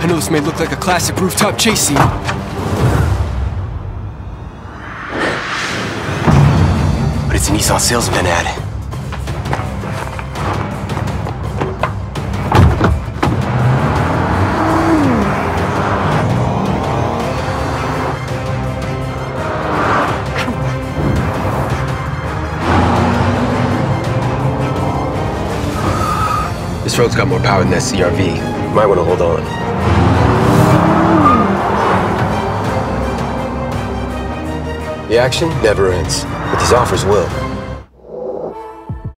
I know this may look like a classic rooftop chase scene. But it's a Nissan sales event ad. This road's got more power than that CRV. You might want to hold on. The action never ends, but these offers will.